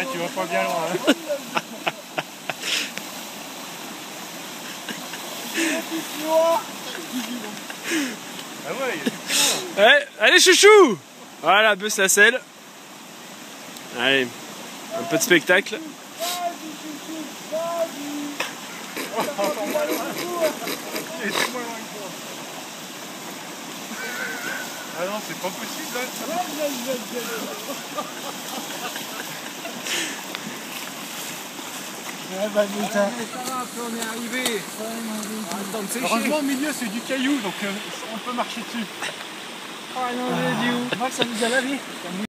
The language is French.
hein, tu vas pas bien loin. Hein. Ah ouais, il y a du point. Ouais, allez chouchou. Voilà, bœuf la selle. Allez, un peu de spectacle. Il est tellement loin que toi. Ah non, c'est pas possible là. Ah bah putain. Ça va, on est arrivé. Heureusement au milieu c'est du caillou donc on peut marcher dessus. Oh non, Dieu. Moi ça nous a lavé.